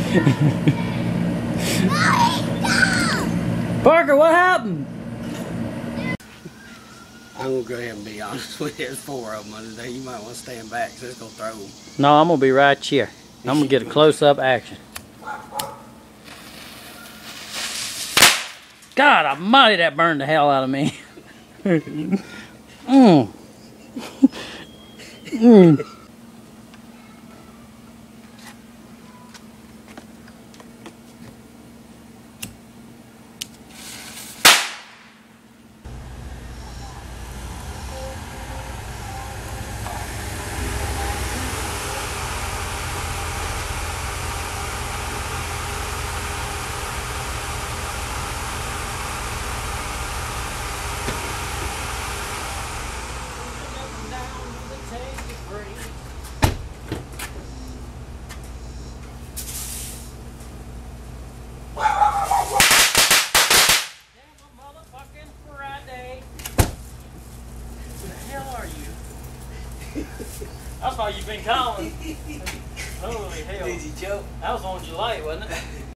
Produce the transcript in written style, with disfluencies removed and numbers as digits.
Parker, what happened? I'm gonna go ahead and be honest with you. There's 4 of them under there. You might want to stand back, so it's gonna throw them. No, I'm gonna be right here. I'm gonna get a close-up action. God almighty, that burned the hell out of me. That's why you've been calling. Holy hell. Did you choke? That was on July, wasn't it?